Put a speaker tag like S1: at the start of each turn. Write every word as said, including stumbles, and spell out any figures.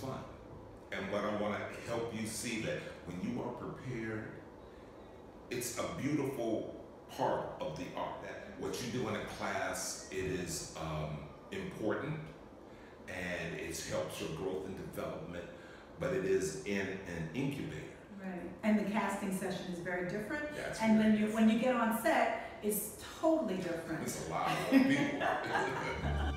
S1: fun. And what I want to help you see that when you are prepared, it's a beautiful part of the art. That what you do in a class, it is um, important, and it helps your growth and development, but it is in an incubator.
S2: Right, and the casting session is very different.
S1: That's
S2: and
S1: very
S2: when you when you get on set, it's totally different.
S1: It's a lot of people.